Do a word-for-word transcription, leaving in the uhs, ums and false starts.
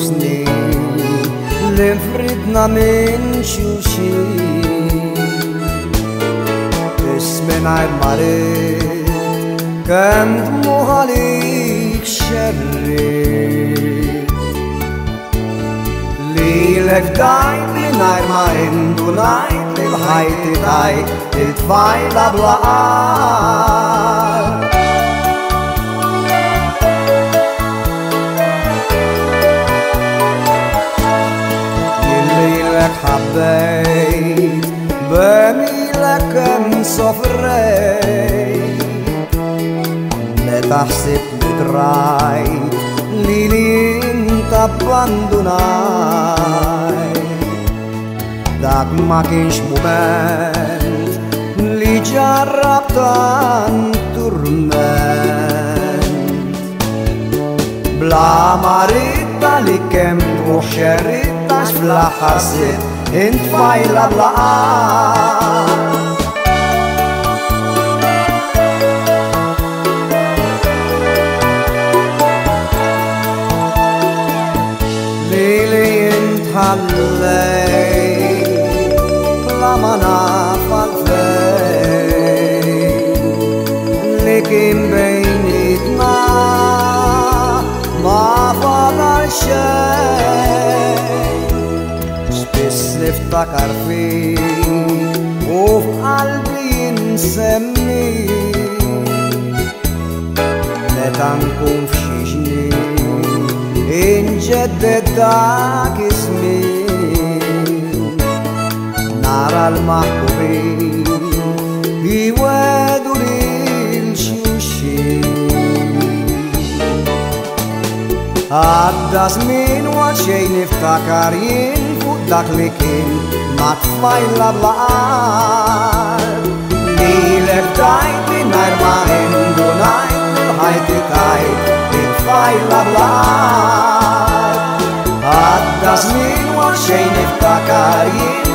snin li nfridna minn xulxin. Ismingħajr ma rid kemm dmuħ għalik xerrid. Lilek dajt mingħajr ma indunajt li l-ħajti tajt il-tfajla bla qalb. Lilek ħabbejt b'emilek kemm sofrejt. Meta ħsibni drajt li li inta abbandunajt. Dak ma kienx mument li ġarrab tant turment. Bla Marija li kemm tmuħ xerrita fl-aħħar sitt intfajla bla qalb. Lili intħallej bla ma naf għalfejn li kien bejnietna ma fadal xejn. Spiss niftakar fik u f'qalbi jinsemmi meta nkun f'xi ġnien inġedded dak iż-żmien. Nara l-maħbubin jwedu lil xulxin. Għadda żmien wara xejn niftakar jien fuq dak li kien ma' tfajla bla qalb. Lilek dajt mingħajr ma indunajt il-ħajti tajt il-tfajla bla qalb. Għadda żmien wara xejn niftakar jien